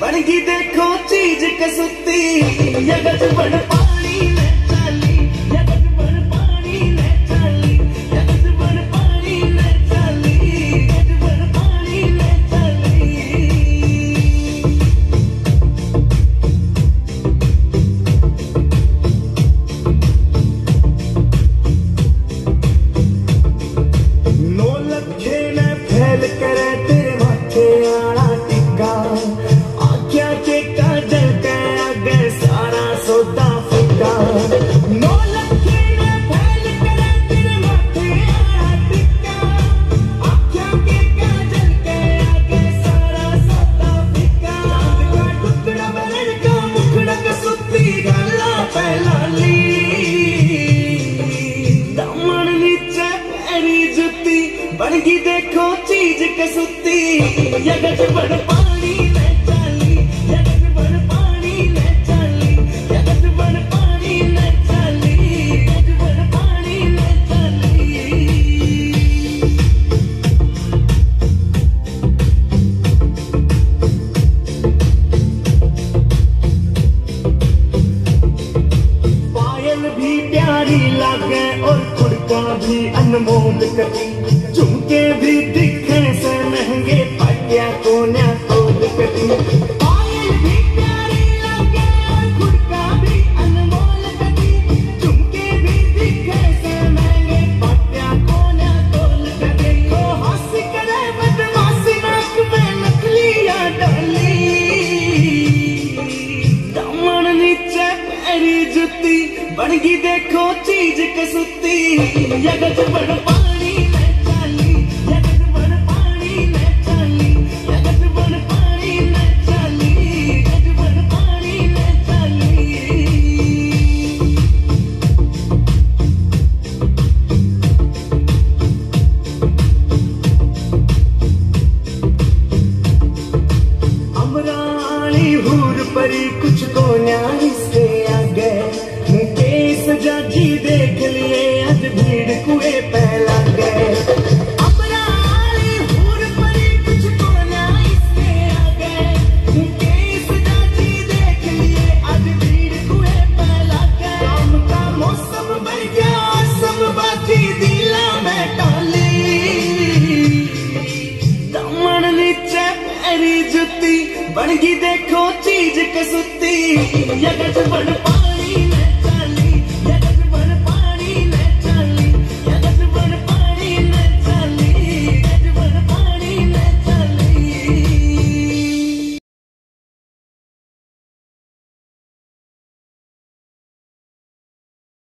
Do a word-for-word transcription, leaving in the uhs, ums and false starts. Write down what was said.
बनगी देखो चीज कसुती यगज बड़ पानी ने चाली यगज बड़ पानी ने चाली यगज बड़ पानी ने चाली यगज बड़ पानी ने चाली। नौ लखे ने फैल करे तेरे माथे आला टिक्का आख्या के काजल के आगे सारा सौदा फिक्का। नौ लखे ने फैल करे तेरे माथे आला टिक्का आख्या के काजल के आगे सारा सौदा फिक्का। चांद का टुकड़ा बरड़ का मुखड़ा कसुती गला पहला ली दामन नीचे पैरी जुती बनगी देखो चीज कसुती यगज बड़ पानी ने चाली यगज बड़ पानी ने चाली यगज बड़ पानी ने चाली यगज बड़ पानी ने चाली। पायल भी प्यारी लागे और खुड़का भी अनमोल कटी झुमके भी दिखे से महंगे पाटिया कोन्या तोल कटी। पायल भी प्यारी लगे और खुड़का भी अनमोल कटी झुमके भी दिखे से महंगे पाटिया कोन्या तोल कटी। तो हंसी करे बदमाशी नाक में नकलियां डाली दामन नीचे पैरी जुती बनगी देखो चीज कसुती यगज बड़ पानी ने चाली यगज बड़ पानी ने चाली यगज बड़ पानी ने चाली यगज बड़ पानी ने चाली। अमरानी हूर परी कुछ तो न्याय से आगे मुकेश जाजी देख लिए आज भीड़ कुए पहला गए। अमरानी हूर परी कुछ तो न्याय से आगे मुकेश जाजी देख लिए आज भीड़ कुए पहला गए। शाम का मौसम बन गया सब बाजी दिला में डाली दामन नीचे पैरी जुती बनगी देखो चीज कसुती यगज बड़